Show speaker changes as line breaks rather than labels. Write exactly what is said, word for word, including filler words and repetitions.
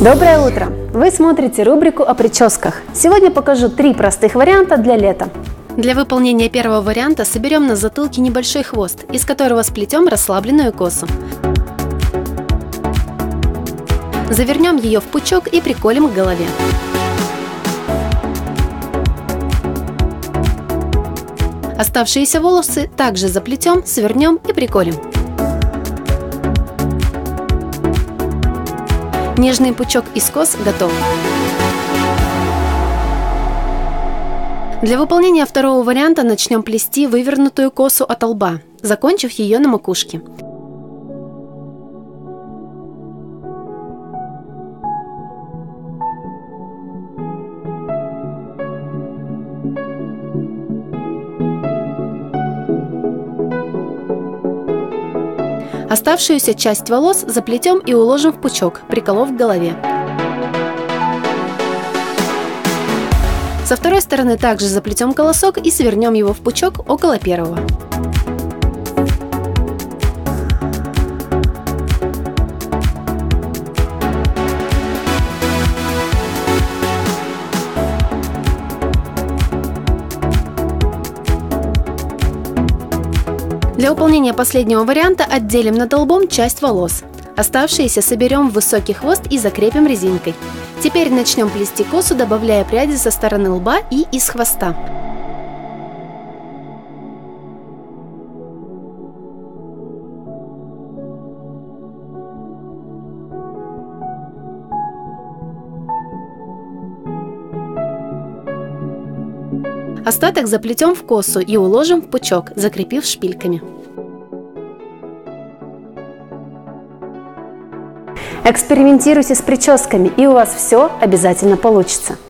Доброе утро! Вы смотрите рубрику о прическах. Сегодня покажу три простых варианта для лета.
Для выполнения первого варианта соберем на затылке небольшой хвост, из которого сплетем расслабленную косу. Завернем ее в пучок и приколем к голове. Оставшиеся волосы также заплетем, свернем и приколем. Нежный пучок из кос готов. Для выполнения второго варианта начнем плести вывернутую косу от лба, закончив ее на макушке. Оставшуюся часть волос заплетем и уложим в пучок, приколов к голове. Со второй стороны также заплетем колосок и свернем его в пучок около первого. Для выполнения последнего варианта отделим над лбом часть волос. Оставшиеся соберем в высокий хвост и закрепим резинкой. Теперь начнем плести косу, добавляя пряди со стороны лба и из хвоста. Остаток заплетем в косу и уложим в пучок, закрепив шпильками.
Экспериментируйте с прическами, и у вас все обязательно получится.